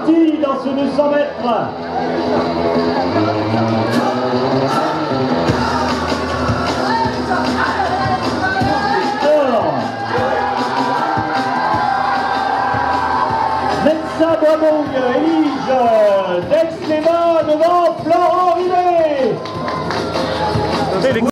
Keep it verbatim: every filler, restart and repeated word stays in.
parti dans ce deux cents mètres. Mensa Boismong, Elige, Dex Lema devant Florent Rivet.